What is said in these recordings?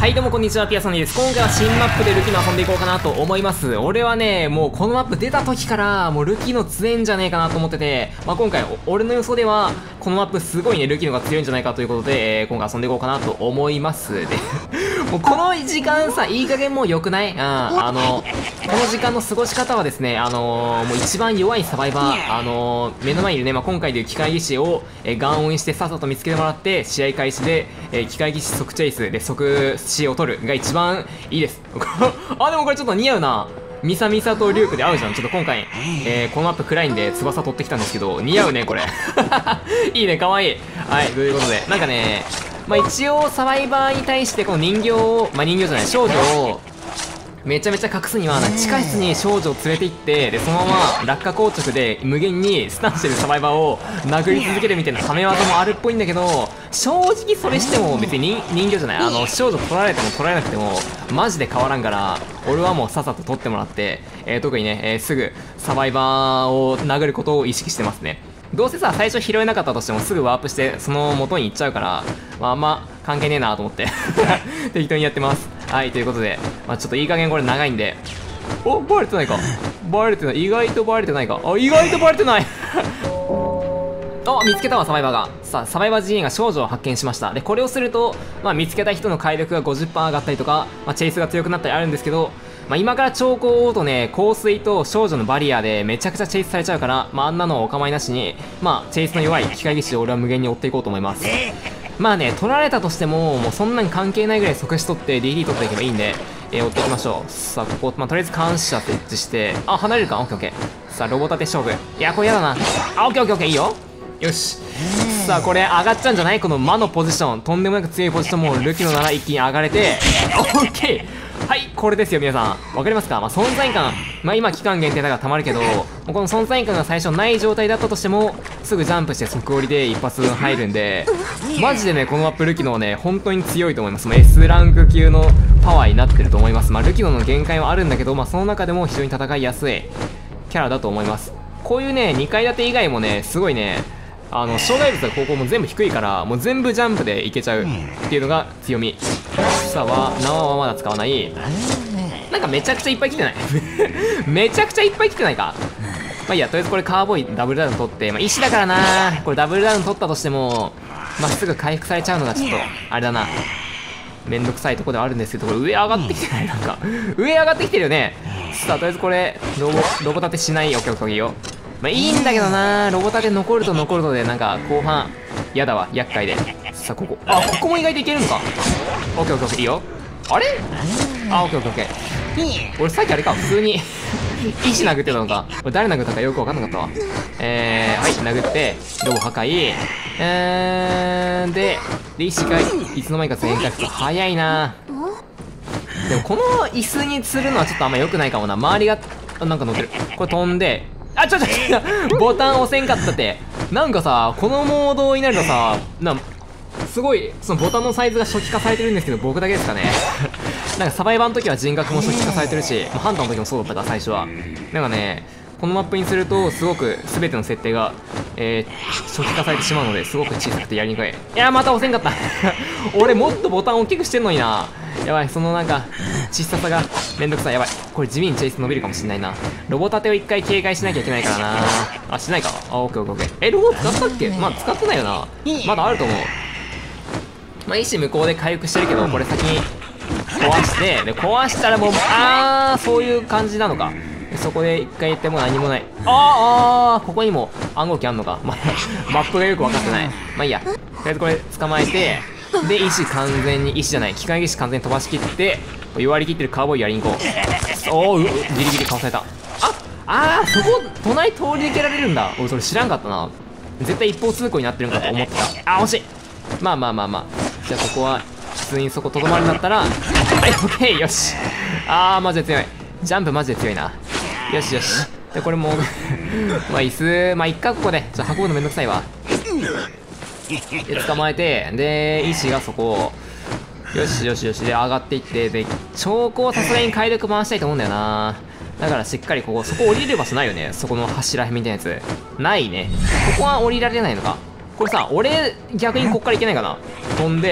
はいどうもこんにちは、ピアソニーです。今回は新マップでルキの遊んでいこうかなと思います。俺はね、もうこのマップ出た時からもうルキの強えんじゃねえかなと思ってて、今回俺の予想ではこのマップすごいねルキのが強いんじゃないかということで、今回遊んでいこうかなと思います。でもうこの時間さ、いい加減もう良くない？この時間の過ごし方はですね、もう一番弱いサバイバー、目の前にいるね、今回でいう機械技師を、ガンオンしてさっさと見つけてもらって、試合開始で、機械技師即チェイスで即死を取るが一番いいです。あ、でもこれちょっと似合うな。ミサミサとリュウクで合うじゃん。ちょっと今回、このマップ暗いんで翼取ってきたんですけど、似合うね、これ。いいね、かわいい。はい、ということで、なんかね、一応サバイバーに対してこの人形を、人形じゃない、少女を、めちゃめちゃ隠すには、地下室に少女を連れて行って、で、そのまま落下硬直で無限にスタンしてるサバイバーを殴り続けるみたいなため技もあるっぽいんだけど、正直それしても別に人形じゃない、少女取られても取られなくても、マジで変わらんから、俺はもうさっさと取ってもらって、特にね、すぐサバイバーを殴ることを意識してますね。どうせさ、最初拾えなかったとしてもすぐワープして、その元に行っちゃうから、あんま関係ねえなと思って、適当にやってます。はい、ということで、ちょっといい加減これ長いんで、お、バレてないか。バレてない。意外とバレてないか。あ、意外とバレてない。あ、見つけたわ、サバイバーが。さあ、サバイバー陣営が少女を発見しました。で、これをすると、見つけた人の解力が 50% 上がったりとか、チェイスが強くなったりあるんですけど、今から超高を追うとね、香水と少女のバリアでめちゃくちゃチェイスされちゃうから、あんなのお構いなしに、チェイスの弱い機械技師を俺は無限に追っていこうと思います。取られたとしても、もうそんなに関係ないぐらい即死取って DD 取っていけばいいんで、追っていきましょう。さあ、ここ、とりあえず監視者設置して、あ、離れるか？オッケーオッケー。さあ、ロボ立て勝負。いや、これやだな。あ、オッケーオッケーオッケー、いいよ。よし。さあ、これ上がっちゃうんじゃない？この魔のポジション。とんでもなく強いポジションもルキのなら一気に上がれて、オッケー！はい、これですよ、皆さん。わかりますか？存在感。今期間限定だからたまるけど、この存在感が最初ない状態だったとしても、すぐジャンプして即降りで一発入るんで、マジでね、このマップルキノはね、本当に強いと思います。S ランク級のパワーになってると思います。ルキノの限界はあるんだけど、その中でも非常に戦いやすいキャラだと思います。こういうね、2階建て以外もね、すごいね、障害物がここも全部低いから、もう全部ジャンプでいけちゃうっていうのが強み。さあ、縄はまだ使わない。なんかめちゃくちゃいっぱい来てない？めちゃくちゃいっぱい来てないか？いいや、とりあえずこれカーボーイダブルダウン取って、石だからな。これダブルダウン取ったとしても、すぐ回復されちゃうのがちょっと、あれだな。めんどくさいとこではあるんですけど、これ上上がってきてない？なんか、上上がってきてるよね。さあ、とりあえずこれ、ロボ立てしない。オッケーオッケーいいよ。いいんだけどな、ロボ立て残ると残るとで、なんか後半、やだわ、厄介で。さあ、ここ。あ、ここも意外といけるのか。オッケーオッケーオッケー、いいよ。あれ？あ、オッケーオッケーオッケー。俺さっきあれか、普通に石殴ってたのか。これ誰殴ったかよくわかんなかったわ。はい、殴って、ロボ破壊。で、石がいつの間にか全回復。早いな。でもこの椅子にするのはちょっとあんま良くないかもな。周りが、なんか乗ってる。これ飛んで、あ、ボタン押せんかったって。なんかさ、このモードになるとさ、すごい、そのボタンのサイズが初期化されてるんですけど、僕だけですかね。なんかサバイバーの時は人格も初期化されてるし、ハンターの時もそうだったから、最初は。なんかね、このマップにすると、すごく全ての設定が、初期化されてしまうので、すごく小さくてやりにくい。いや、また押せんかった。俺もっとボタン大きくしてんのにな。やばい、そのなんか、小ささがめんどくさい。やばい。これ地味にチェイス伸びるかもしんないな。ロボ立てを一回警戒しなきゃいけないからな。あ、しないか。あ、オッケーオッケーオッケー。ロボ使ったっけ？使ってないよな。まだあると思う。意志向こうで回復してるけど、これ先に壊して、で、壊したらもう、そういう感じなのか。そこで一回言っても何もない。ここにも暗号機あんのか。マップがよく分かってない。いいや。とりあえずこれ捕まえて、で、機械技師完全に飛ばしきって、弱りきってるカーボーイやりに行こう。ギリギリかわされた。そこ、隣通り抜けられるんだ。俺それ知らんかったな。絶対一方通行になってるんかと思ってた。惜しい。じゃあここは、普通にそことどまるんだったら、はい、オッケー、よし。マジで強い。ジャンプマジで強いな。よしよし。で、これも椅子、いっか、ここで。運ぶのめんどくさいわ。で、捕まえて、で、石がそこを、よしよしよし、で、上がっていって、で、超高はさすがに解力回したいと思うんだよな。だからしっかりそこ降りる場所ないよね。そこの柱みたいなやつ。ないね。ここは降りられないのか。これさ、俺、逆にこっからいけないかな。飛んで、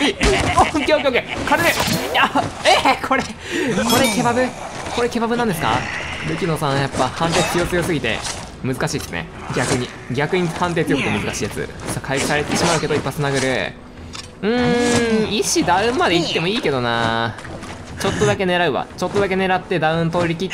オッケーオッケーオッケー、軽い。いや、これケバブなんですか？ルキノさんやっぱ判定強すぎて難しいですね。逆に判定強くて難しいやつ。さあ回復されてしまうけど一発殴る。石ダウンまでいってもいいけどな。ちょっとだけ狙うわ。ちょっとだけ狙ってダウン取り切って、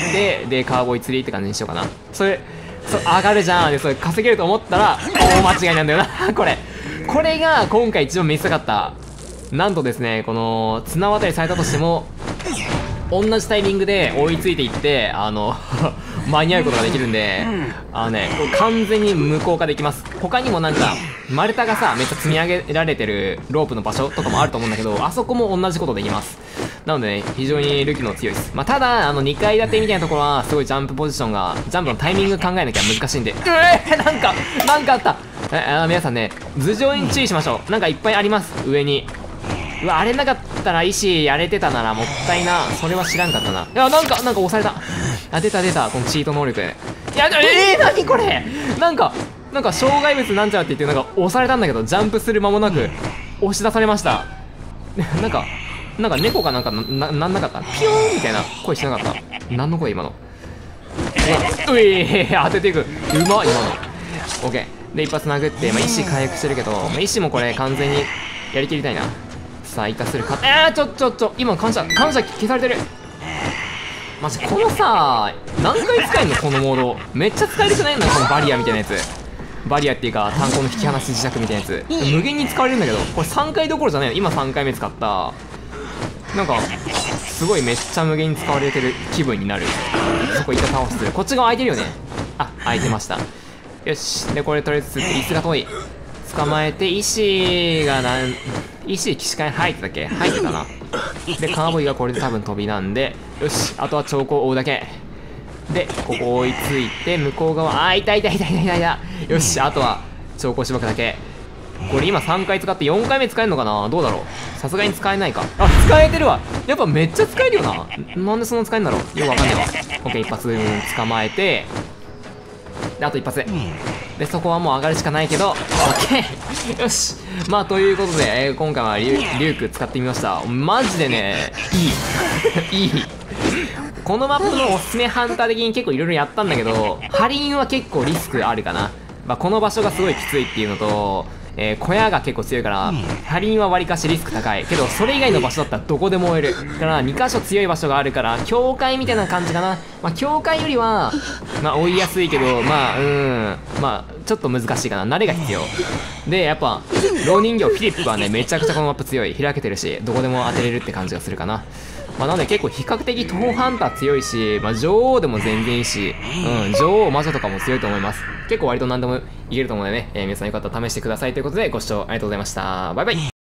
でカーボーイ釣りって感じにしようかな。そう上がるじゃん。でそれ稼げると思ったら大間違いなんだよなこれが今回一番見せたかった。なんとですね、この綱渡りされたとしても同じタイミングで追いついていって間に合うことができるんで、これ完全に無効化できます。他にもなんか丸太がさめっちゃ積み上げられてるロープの場所とかもあると思うんだけど、あそこも同じことできます。なのでね、非常にルキノ強いです。まあ、ただ2階建てみたいなところはすごいジャンプポジションがジャンプのタイミング考えなきゃ難しいんで、なんかあった。皆さんね、頭上に注意しましょう。なんかいっぱいあります、上に。うわ、あれなかったら石やれてたならもったいな。それは知らんかったな。いや、なんか押された。あ、出たこのチート能力。いや、何これ。なんか障害物なんちゃらって言って押されたんだけど、ジャンプする間もなく押し出されました。なんか猫かなんかなんなかった。ピヨーンみたいな声しなかった。何の声今の。当てていく。うまっ今の。オッケーで一発殴って、石回復してるけど、石もこれ完全にやりきりたいな。さあ生かせるか。ちょ今感謝消されてる。マジこのさ、何回使えんのこのモード。めっちゃ使えるくないのこのバリアみたいなやつ。バリアっていうか炭鉱の引き離し磁石みたいなやつ、無限に使われるんだけど、これ3回どころじゃないの。今3回目使った。なんかすごいめっちゃ無限に使われてる気分になる。そこ一回倒す。こっち側空いてるよね。あ、空いてました。よし。でこれとりあえず椅子が遠い。捕まえて、石起死回入ってたっけ。入ってたな。でカーボイがこれで多分飛びなんで、よし、あとは長考を追うだけで、ここ追いついて向こう側、いた。よし、あとは長考しばくだけ。これ今3回使って4回目使えるのかな。どうだろう。さすがに使えないか。あ、使えてるわ。やっぱめっちゃ使えるよな。なんでそんな使えるんだろう。よくわかんないわ。オッケー、一発捕まえて、であと一発で、そこはもう上がるしかないけど、オッケーよし。まあということで、今回はリューク使ってみました。マジでね、いいこのマップのおすすめハンター的に結構いろいろやったんだけど、ハリンは結構リスクあるかな。この場所がすごいきついっていうのと、小屋が結構強いから、ハリンはわりかしリスク高いけど、それ以外の場所だったらどこでも追えるから2箇所強い場所があるから、境界みたいな感じかな。境界よりは追いやすいけど、ちょっと難しいかな。慣れが必要で、やっぱ老人形フィリップはねめちゃくちゃこのマップ強い。開けてるしどこでも当てれるって感じがするかな。なので結構比較的東方ハンター強いし、女王でも全然いいし、女王魔女とかも強いと思います。結構割と何でもいけると思うのでね、皆さんよかったら試してくださいということで、ご視聴ありがとうございました。バイバイ。